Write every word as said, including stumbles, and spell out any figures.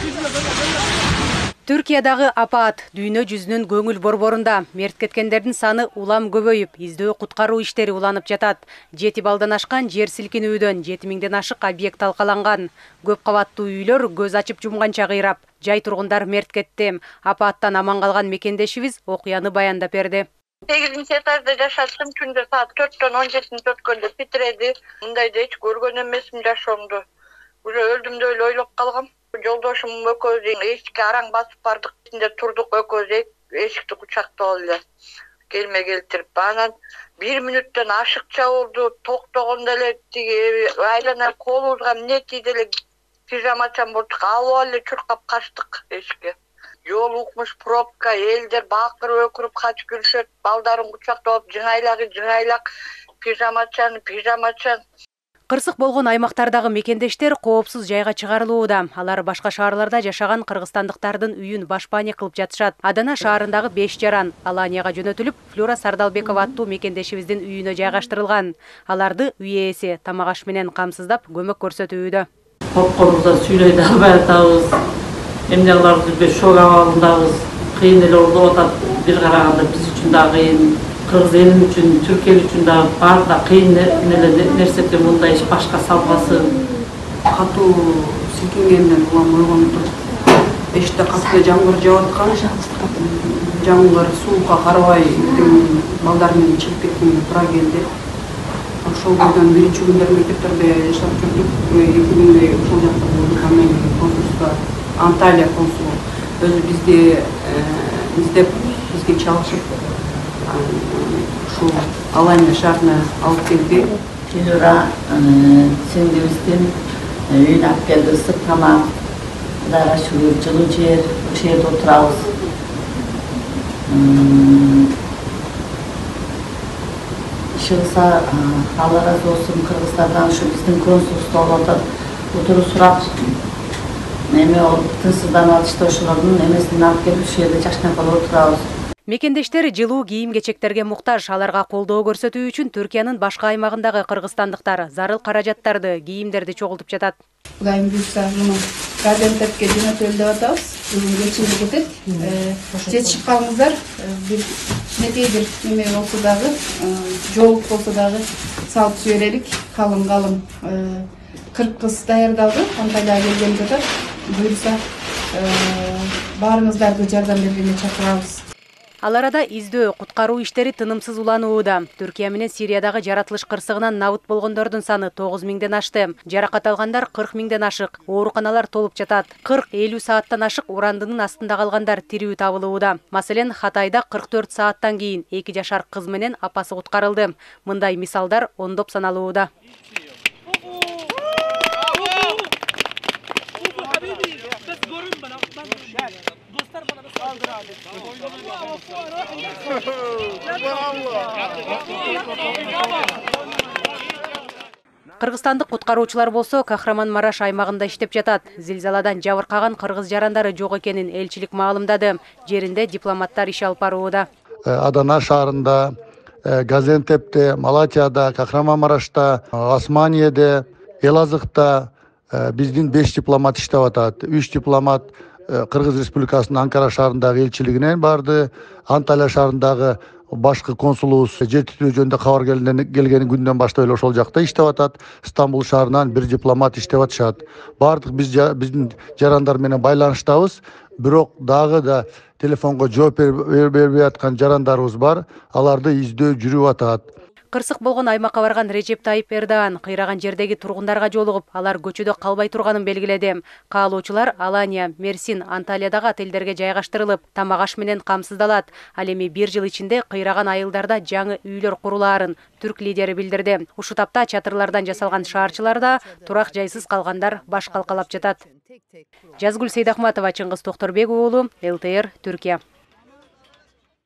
Түркиядагы апат дүйнө жүзүнүн көңүл борборунда. Мерт кеткендердин саны улам көбөйүп, издөө куткаруу иштери уланып жатат. Жети балдан ашкан жер силкинүүдөн жети миңден ашык объект талкаланган. Көп кабаттуу үйлөр көз ачып жумганча кыйрап. Жай тургундар мерт кетти. Апаттан аман калган мекендешибиз окуяны баяндап берди. сегизинчи этажда жашаттым. Түндө саат төрттөн он жетинчи өткөндө титиреди. Мындайды эч көргөн эмесмин жашоомду. Уже өлдүм деп эле ойлоп калгам. Жолдошум экөөбүз эшикке араң басып бардык. Ичинде турдук экөөбүз эшикти кучактап эле. Келме келтирип. Анан бир мүнөттөн ашыкча болду. Токтогондо эле тиги айлана колубузга эмне тийди эле пижамачан болдук. Алып эле чуркап качтык эшикке. Жол укмуш, пробка, элдер бакырып өкүрүп качып жүрүшөт. Балдарын кучактап, жыңайлагы жыңайлак, пижамачан, пижамачан. Кырсык болгон аймактардагы мекендештер коопсуз жайга чыгарылууда. Алар башка шаарларда жашаган кыргызстандыктардын үйүн башпаане кылып жатышат. Адана шаарындагы беш жаран Аланияга жөнөтүлүп, Флюра Сардалбекова аттуу мекендешибиздин үйүнө жайгаштырылган. Аларды үй ээси тамак аш менен камсыздап көмөк көрсөтүүдө. Коркорубузда сүйлөй да албай атабыз. Эмне кылабыз билбей шок абалындабыз. Кыйын эле болуп атат. Бир караганда биз үчүн да кыйын. Кыргыз элим үчүн, Түркия үчүн да бар да кыйын нерседе мындай иш башка салбасы. Катуу силкингенден улам ойгонуп эшикте катуу жамгыр жаап аткан. Жамгыр сууга карабай балдар менен чыгып кеткенге туура келди. Ошол бойдон биринчи күндөрү мектептерде жашап жүрдүк. Эки күндөй ошол жакта болдук. Анан консулда Анталия консулу өзү бизди издеп бизге чалышып ушул Алания шаарына алып келди. Флюра сиңдибиздин үйүнө алып келди, ысык тамак, Кудайга шүгүр, жылуу жер, ошол жерде отурабыз. Ишыгса Алла ыраазы болсун, Кыргызстандан ушу биздин консулство болуп атат. Отуруп сурап, эме болуп тынчсызданып атышты, ошолордун эмесин алып келип ушул жерде жакшынакай болуп отурабыз. Мекендештер жылуу кийим-кечектерге муктаж. Аларга колдоо көрсөтүү үчүн Түркиянын башка аймагындагы кыргызстандыктар зарыл каражаттарды, кийимдерди чогултуп жатат. Кудайым буйрса, муну Газиантепке жөнөтөлү деп атабыз. Бүгүн кечинде кетет. Жетишип калыңыздар. Бир кичинекей бир неме болсо дагы, жоолук болсо дагы салып жиберелик. Калың-калың кырк кыз даярдалды. Анталияга келген жатат. Буйрса, баарыңыздарды жардам бергенге чакырабыз. Ал арада издөө куткаруу иштери тынымсыз уланууда. Түркия менен Сириядагы жаратылыш кырсыгынан набыт болгондордун саны тогуз миңден ашты. Жаракат алгандар кырк миңден ашык. Ооруканалар толуп жатат. кырк элүү сааттан ашык урандынын астында калгандар тирүү табылууда. Маселен, Хатайда кырк төрт сааттан кийин эки жашар кыз менен апасы куткарылды. Мындай мисалдар ондоп саналууда. Кыргызстандык куткаруучулар болсо Кахраман-Мараш аймагында иштеп жатат. Зилзаладан жабыркаган кыргыз жарандары жок экенин элчилик маалымдады. Жеринде дипломаттар иш алып барууда. Адана шаарында, Газиантепте, Малатияда, Кахраман-Марашта, Османияда, Элазыкта биздин беш дипломат иштеп атат. үч дипломат Кыргыз Республикасынын Анкара шаарындагы элчилигинен барды. Анталия шаарындагы башкы консулубуз жер титирөө жөнүндө кабар келген күндөн баштап эле ошол жакта иштеп атат. Стамбул шаарынан бир дипломат иштеп атышат. Бардык биз биздин жарандар менен байланыштабыз. Бирок дагы да телефонго жооп бербей аткан жарандарыбыз бар. Аларды издөө жүрүп атат. Кырсык болгон аймакка барган Режеп Тайып Эрдоган кыйраган жердеги тургундарга жолугуп, алар көчөдө калбай турганын белгиледи. Каалоочулар Алания, Мерсин, Анталиядагы отелдерге жайгаштырылып, тамак аш менен камсыздалат. Ал эми бир жыл ичинде кыйраган айылдарда жаңы үйлөр курулаарын түрк лидери билдирди. Ушул тапта чатырлардан жасалган шаарчыларда турак жайсыз калгандар баш калкалап жатат. Жазгүл Сейдахматова, Чыңгыз Токторбек уулу, эл тэ эр, Түркия.